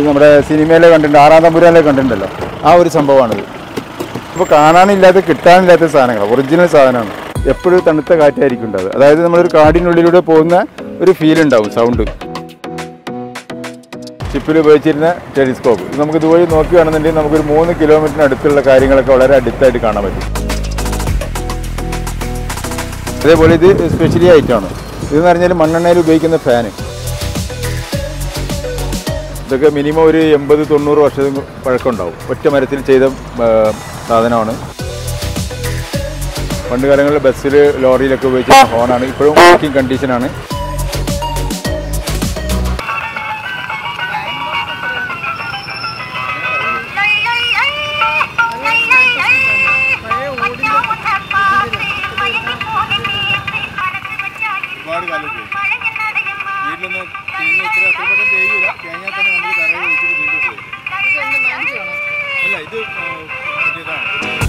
നമ്മുടെ സിനിമയിലെ കണ്ടിട്ടുണ്ട്, ആറാം തമ്പുരാനിലെ കണ്ടിട്ടുണ്ടല്ലോ, ആ ഒരു സംഭവമാണിത്. ഇപ്പോൾ കാണാനില്ലാത്ത കിട്ടാനില്ലാത്ത സാധനങ്ങൾ, ഒറിജിനൽ സാധനമാണ്. എപ്പോഴും തണുത്ത കാറ്റായിരിക്കും ഉണ്ടാവുക. അതായത് നമ്മളൊരു കാടിനുള്ളിലൂടെ പോകുന്ന ഒരു ഫീൽ ഉണ്ടാവും, സൗണ്ട്. ഷിപ്പിൽ ഉപയോഗിച്ചിരുന്ന ടെലിസ്കോപ്പ് ഇത് നമുക്ക് ഇതുവഴി നോക്കുകയാണെന്നുണ്ടെങ്കിൽ നമുക്കൊരു 3 കിലോമീറ്ററിന് അടുത്തുള്ള കാര്യങ്ങളൊക്കെ വളരെ അടുത്തായിട്ട് കാണാൻ പറ്റും. അതേപോലെ ഇത് സ്പെഷ്യലി ആയിട്ടാണ്. ഇതെന്ന് പറഞ്ഞാൽ മണ്ണെണ്ണയിൽ ഉപയോഗിക്കുന്ന ഫാന്. ഇതൊക്കെ മിനിമം ഒരു 80-90 വർഷം പഴക്കമുണ്ടാവും. ഒറ്റ മരത്തിൽ ചെയ്ത സാധനമാണ്. പണ്ട് കാലങ്ങളിൽ ബസ്സിൽ ലോറിയിലൊക്കെ ഉപയോഗിച്ച ഹോണാണ്. ഇപ്പോഴും വർക്കിംഗ് കണ്ടീഷനാണ്. ഒരുപാട് കാലം വീട്ടിലൊന്നും തേങ്ങ ഇത്ര അത്രപ്പെട്ടം തേയില്ല. തേങ്ങ തന്നെ നമ്മൾ കറയിൽ വെച്ചിട്ട് വീണ്ടും പോയി. അല്ല, ഇത് മറ്റേതാണ്.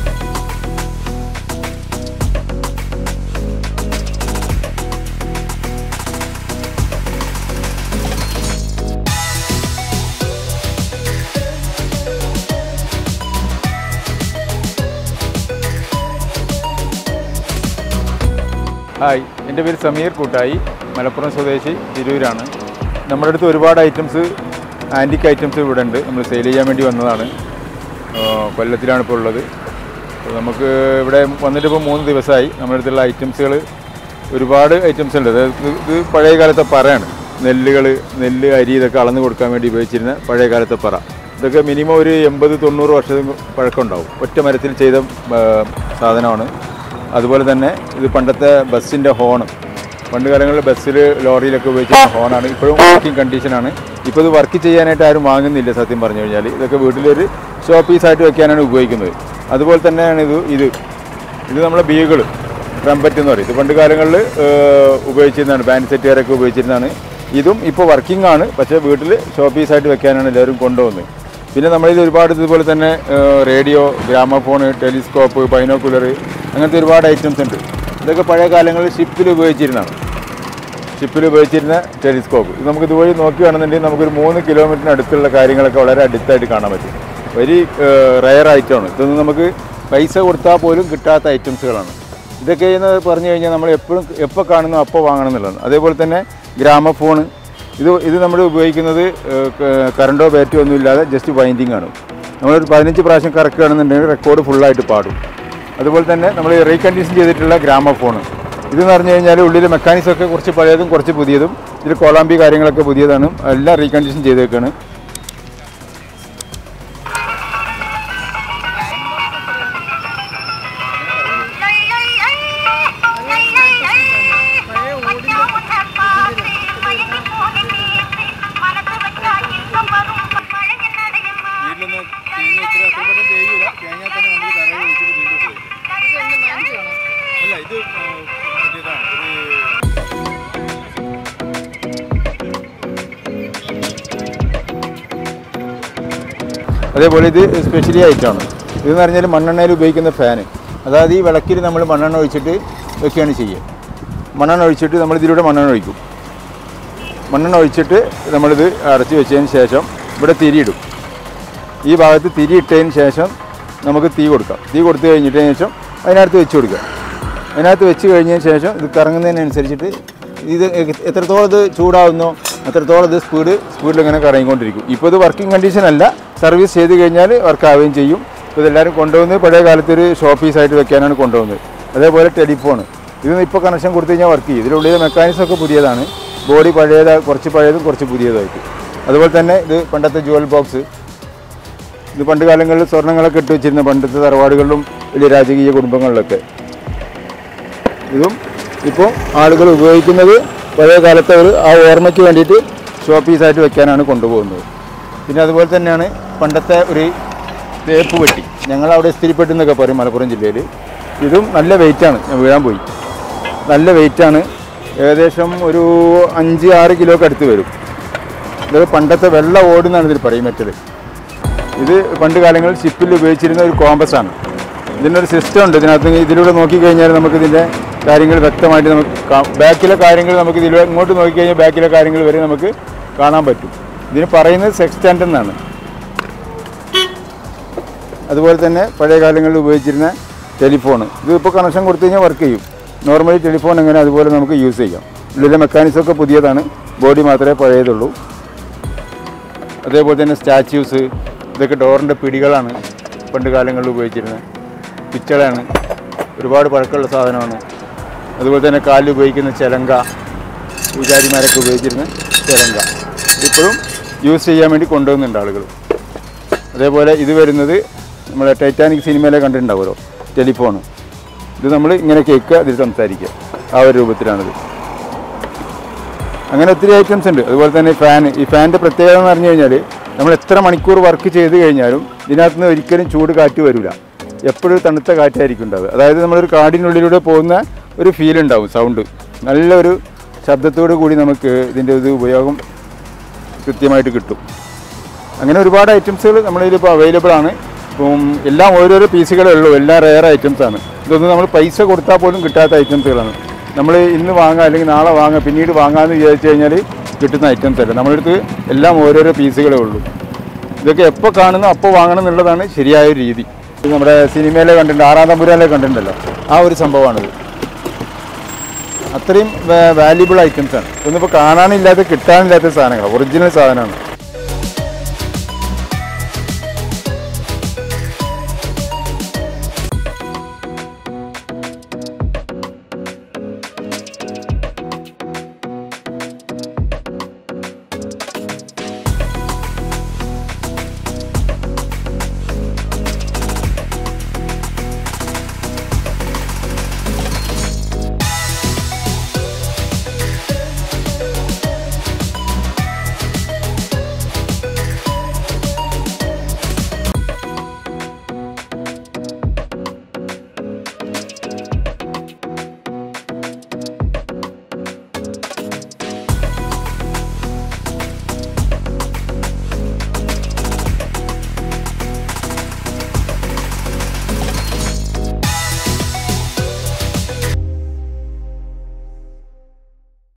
ഹായ്, എൻ്റെ പേര് സമീർ കൂട്ടായി, മലപ്പുറം സ്വദേശി, തിരൂരാണ്. നമ്മുടെ അടുത്ത് ഒരുപാട് ഐറ്റംസ്, ആൻറ്റിക് ഐറ്റംസ് ഇവിടെ ഉണ്ട്. നമ്മൾ സെയിൽ ചെയ്യാൻ വേണ്ടി വന്നതാണ്. കൊല്ലത്തിലാണ് ഇപ്പോൾ ഉള്ളത്. നമുക്ക് ഇവിടെ വന്നിട്ട് ഇപ്പോൾ 3 ദിവസമായി. നമ്മുടെ അടുത്തുള്ള ഐറ്റംസുകൾ ഒരുപാട് ഐറ്റംസ് ഉണ്ട്. അതായത് ഇത് പഴയ കാലത്തെ പറയാണ്. നെല്ല്, അരി ഇതൊക്കെ അളന്ന് കൊടുക്കാൻ വേണ്ടി ഉപയോഗിച്ചിരുന്ന പഴയ കാലത്തെ പറ. ഇതൊക്കെ മിനിമം ഒരു 80-90 വർഷം പഴക്കമുണ്ടാവും. ഒറ്റ മരത്തിൽ ചെയ്ത സാധനമാണ്. അതുപോലെ തന്നെ ഇത് പണ്ടത്തെ ബസ്സിൻ്റെ ഹോണ്. പണ്ട് കാലങ്ങളിൽ ബസ്സിൽ ലോറിയിലൊക്കെ ഉപയോഗിച്ച ഹോണാണ്. ഇപ്പോഴും വർക്കിംഗ് കണ്ടീഷനാണ്. ഇപ്പോൾ ഇത് വർക്ക് ചെയ്യാനായിട്ട് ആരും വാങ്ങുന്നില്ല സത്യം പറഞ്ഞു കഴിഞ്ഞാൽ. ഇതൊക്കെ വീട്ടിലൊരു ഷോ പീസായിട്ട് വെക്കാനാണ് ഉപയോഗിക്കുന്നത്. അതുപോലെ തന്നെയാണ് ഇത് നമ്മളെ ബീഗിൾ, ട്രംപറ്റ് എന്ന് പറയും. ഇത് പണ്ട് കാലങ്ങളിൽ ഉപയോഗിച്ചിരുന്നതാണ്. ബാൻഡ് സെറ്റുകാരൊക്കെ ഉപയോഗിച്ചിരുന്നതാണ്. ഇതും ഇപ്പോൾ വർക്കിംഗ് ആണ്. പക്ഷേ വീട്ടിൽ ഷോ പീസായിട്ട് വെക്കാനാണ് എല്ലാവരും കൊണ്ടുപോകുന്നത്. പിന്നെ നമ്മളിൽ ഒരുപാട് ഇതുപോലെ തന്നെ റേഡിയോ, ഗ്രാമഫോണ്, ടെലിസ്കോപ്പ്, ബൈനോക്കുലർ, അങ്ങനത്തെ ഒരുപാട് ഐറ്റംസ് ഉണ്ട്. ഇതൊക്കെ പഴയ കാലങ്ങളിൽ ഷിപ്പിൽ ഉപയോഗിച്ചിരുന്ന ടെലിസ്കോപ്പ്. ഇത് നമുക്ക് ഇതുവഴി നോക്കുകയാണെന്നുണ്ടെങ്കിൽ നമുക്കൊരു 3 കിലോമീറ്ററിന് അടുത്തുള്ള കാര്യങ്ങളൊക്കെ വളരെ അടുത്തായിട്ട് കാണാൻ പറ്റും. വെരി റയർ ഐറ്റമാണ്. ഇതൊന്നും നമുക്ക് പൈസ കൊടുത്താൽ പോലും കിട്ടാത്ത ഐറ്റംസുകളാണ്. ഇതൊക്കെ എന്ന് പറഞ്ഞു കഴിഞ്ഞാൽ നമ്മൾ എപ്പോൾ കാണുന്നു അപ്പോൾ വാങ്ങണം എന്നുള്ളതാണ്. അതേപോലെ തന്നെ ഗ്രാമഫോണ്, ഇത് നമ്മൾ ഉപയോഗിക്കുന്നത് കറണ്ടോ ബാറ്റോ ഒന്നും ഇല്ലാതെ ജസ്റ്റ് വൈൻഡിങ് ആണ്. നമ്മളൊരു 15 പ്രാവശ്യം കറക്കുകയാണെന്നുണ്ടെങ്കിൽ റെക്കോർഡ് ഫുള്ളായിട്ട് പാടും. അതുപോലെ തന്നെ നമ്മൾ റീകണ്ടീഷൻ ചെയ്തിട്ടുള്ള ഗ്രാമഫോണ്. ഇതെന്ന് പറഞ്ഞു കഴിഞ്ഞാൽ ഉള്ളിൽ മെക്കാനിക്സ് ഒക്കെ കുറച്ച് പഴയതും കുറച്ച് പുതിയതും. ഇതിൽ കോളാമ്പി കാര്യങ്ങളൊക്കെ പുതിയതാണ്. എല്ലാം റീകണ്ടീഷൻ ചെയ്തേക്കാണ്. വീട്ടിലൊന്നും തേങ്ങ ഇത്ര അത്രപ്പെട്ടം തേയില്ല. തേങ്ങ തന്നെ നമ്മൾ കറയിൽ വെച്ചിട്ട് വീണ്ടും പോയി. അല്ല, ഇത് മറ്റേതാണ്. അതേപോലെ ഇത് സ്പെഷ്യലി ആയിട്ടാണ്. ഇതെന്ന് പറഞ്ഞാൽ മണ്ണെണ്ണയിൽ ഉപയോഗിക്കുന്ന ഫാന്. അതായത് ഈ വിളക്കിൽ നമ്മൾ മണ്ണെണ്ണ ഒഴിച്ചിട്ട് വെക്കുകയാണ് ചെയ്യുക. മണ്ണെണ്ണ ഒഴിച്ചിട്ട് നമ്മളിതിലൂടെ മണ്ണെണ്ണ ഒഴിക്കും. മണ്ണെണ്ണ ഒഴിച്ചിട്ട് നമ്മളിത് അടച്ച് വെച്ചതിന് ശേഷം ഇവിടെ തിരിയിടും. ഈ ഭാഗത്ത് തിരിയിട്ടതിന് ശേഷം നമുക്ക് തീ കൊടുക്കാം. തീ കൊടുത്തു കഴിഞ്ഞിട്ടതിന് ശേഷം അതിനകത്ത് വെച്ച് കൊടുക്കുക. അതിനകത്ത് വെച്ച് കഴിഞ്ഞതിന് ശേഷം ഇത് കറങ്ങുന്നതിനനുസരിച്ചിട്ട് ഇത് എത്രത്തോളം ഇത് ചൂടാവുന്നോ അത്രത്തോളം ഇത് സ്പീഡിൽ ഇങ്ങനെ കറങ്ങിക്കൊണ്ടിരിക്കും. ഇപ്പോൾ ഇത് വർക്കിംഗ് കണ്ടീഷൻ അല്ല, സർവീസ് ചെയ്ത് കഴിഞ്ഞാൽ വർക്കാവുകയും ചെയ്യും. ഇപ്പോൾ ഇതെല്ലാവരും കൊണ്ടുവന്ന് പഴയ കാലത്തൊരു ഷോ പീസായിട്ട് വെക്കാനാണ് കൊണ്ടുവന്നത്. അതേപോലെ ടെലിഫോൺ, ഇത് ഇപ്പോൾ കണക്ഷൻ കൊടുത്തു കഴിഞ്ഞാൽ വർക്ക് ചെയ്യും. ഇതിനുള്ളിൽ മെക്കാനിക്സ് ഒക്കെ പുതിയതാണ്. ബോഡി കുറച്ച് പഴയതും കുറച്ച് പുതിയതായിട്ട്. അതുപോലെ തന്നെ ഇത് പണ്ടത്തെ ജുവൽ ബോക്സ്. ഇത് പണ്ട് കാലങ്ങളിൽ സ്വർണ്ണങ്ങളൊക്കെ ഇട്ട് വെച്ചിരുന്ന പണ്ടത്തെ തറവാടുകളിലും വലിയ രാജകീയ കുടുംബങ്ങളിലൊക്കെ. ഇതും ഇപ്പോൾ ആളുകൾ ഉപയോഗിക്കുന്നത് പഴയ കാലത്തെ ആ ഓർമ്മയ്ക്ക് വേണ്ടിയിട്ട് ഷോ പീസായിട്ട് വെക്കാനാണ് കൊണ്ടുപോകുന്നത്. പിന്നെ അതുപോലെ തന്നെയാണ് പണ്ടത്തെ ഒരു തേപ്പ് പെട്ടി. ഞങ്ങളവിടെ ഇസ്തിരിപ്പെട്ടി എന്നൊക്കെ പറയും മലപ്പുറം ജില്ലയിൽ. ഇതും നല്ല വെയിറ്റാണ്. ഞാൻ വീഴാൻ പോയി. നല്ല വെയിറ്റാണ്. ഏകദേശം ഒരു 5-6 കിലോക്ക് അടുത്ത് വരും. ഇത് പണ്ടത്തെ വെള്ള ഓടുന്നാണ് ഇതിൽ പറയും. മെറ്റൽ ഇത് പണ്ട് കാലങ്ങളിൽ ഷിപ്പിൽ ഉപയോഗിച്ചിരുന്ന ഒരു കോമ്പസാണ്. ഇതിനൊരു സിസ്റ്റം ഉണ്ട്. ഇതിലൂടെ നോക്കിക്കഴിഞ്ഞാൽ നമുക്കിതിൻ്റെ കാര്യങ്ങൾ വ്യക്തമായിട്ട് നമുക്ക് ബാക്കിലെ കാര്യങ്ങൾ നമുക്ക് ഇങ്ങോട്ട് നോക്കിക്കഴിഞ്ഞാൽ ബാക്കിലെ കാര്യങ്ങൾ വരെ നമുക്ക് കാണാൻ പറ്റും. ഇതിന് പറയുന്നത് സെക്സ്റ്റന്റ് എന്നാണ്. അതുപോലെ തന്നെ പഴയ കാലങ്ങളിൽ ഉപയോഗിച്ചിരുന്ന ടെലിഫോൺ, ഇതിപ്പോൾ കണക്ഷൻ കൊടുത്തു കഴിഞ്ഞാൽ വർക്ക് ചെയ്യും. നോർമലി ടെലിഫോൺ എങ്ങനെ അതുപോലെ നമുക്ക് യൂസ് ചെയ്യാം. ഉള്ളിലെ മെക്കാനിസമൊക്കെ പുതിയതാണ്, ബോഡി മാത്രമേ പഴയതുള്ളൂ. അതേപോലെ തന്നെ സ്റ്റാച്യൂസ്, ഇതൊക്കെ ഡോറിൻ്റെ പിടികളാണ് പണ്ട് കാലങ്ങളിൽ ഉപയോഗിച്ചിരുന്നത്. പിച്ചളയാണ്, ഒരുപാട് പഴക്കമുള്ള സാധനമാണ്. അതുപോലെ തന്നെ കാലിൽ ഉപയോഗിക്കുന്ന ചിലങ്ക, പൂജാരിമാരൊക്കെ ഉപയോഗിച്ചിരുന്ന ചിലങ്ക, ഇതിപ്പോഴും യൂസ് ചെയ്യാൻ വേണ്ടി കൊണ്ടുവന്നുണ്ട് ആളുകൾ. അതേപോലെ ഇത് വരുന്നത് നമ്മളെ ടൈറ്റാനിക് സിനിമയിലെ കണ്ടിട്ടുണ്ടാവുമല്ലോ ടെലിഫോൺ, ഇത് നമ്മൾ ഇങ്ങനെ കേൾക്കുക, ഇതിൽ സംസാരിക്കുക, ആ ഒരു രൂപത്തിലാണിത്. അങ്ങനെ ഒത്തിരി ഐറ്റംസ് ഉണ്ട്. അതുപോലെ തന്നെ ഫാൻ, ഈ ഫാനിൻ്റെ പ്രത്യേകത എന്ന് പറഞ്ഞു കഴിഞ്ഞാൽ നമ്മൾ എത്ര മണിക്കൂർ വർക്ക് ചെയ്ത് കഴിഞ്ഞാലും ഇതിനകത്ത് നിന്ന് ഒരിക്കലും ചൂട് കാറ്റ് വരില്ല, എപ്പോഴും തണുത്ത കാറ്റായിരിക്കും ഉണ്ടാവുക. അതായത് നമ്മളൊരു കാടിനുള്ളിലൂടെ പോകുന്ന ഒരു ഫീൽ ഉണ്ടാവും, സൗണ്ട് നല്ലൊരു ശബ്ദത്തോടു കൂടി നമുക്ക് ഇതിൻ്റെ ഇത് ഉപയോഗം കൃത്യമായിട്ട് കിട്ടും. അങ്ങനെ ഒരുപാട് ഐറ്റംസുകൾ നമ്മളിതിലിപ്പോൾ അവൈലബിൾ ആണ്. ഇപ്പം എല്ലാം ഓരോരോ പീസുകളേ ഉള്ളൂ, എല്ലാം റെയർ ഐറ്റംസാണ്. ഇതൊന്നും നമ്മൾ പൈസ കൊടുത്താൽ പോലും കിട്ടാത്ത ഐറ്റംസുകളാണ്. നമ്മൾ ഇന്ന് വാങ്ങാം അല്ലെങ്കിൽ നാളെ വാങ്ങാം പിന്നീട് വാങ്ങാമെന്ന് വിചാരിച്ചു കഴിഞ്ഞാൽ കിട്ടുന്ന ഐറ്റംസ് അല്ല. നമ്മളടുത്ത് എല്ലാം ഓരോരോ പീസുകളേ ഉള്ളൂ. ഇതൊക്കെ എപ്പോൾ കാണുന്നോ അപ്പോൾ വാങ്ങണം എന്നുള്ളതാണ് ശരിയായ രീതി. നമ്മുടെ സിനിമയിലെ കണ്ടിട്ടുണ്ട്, ആറാം തമ്പുരാനിലെ കണ്ടിട്ടുണ്ടല്ലോ, ആ ഒരു സംഭവമാണിത്. അത്രയും വാല്യുബിൾ ഐറ്റംസാണ്. ഇതൊന്നിപ്പോൾ കാണാനില്ലാത്ത കിട്ടാനില്ലാത്ത സാധനങ്ങളാണ്, ഒറിജിനൽ സാധനമാണ്.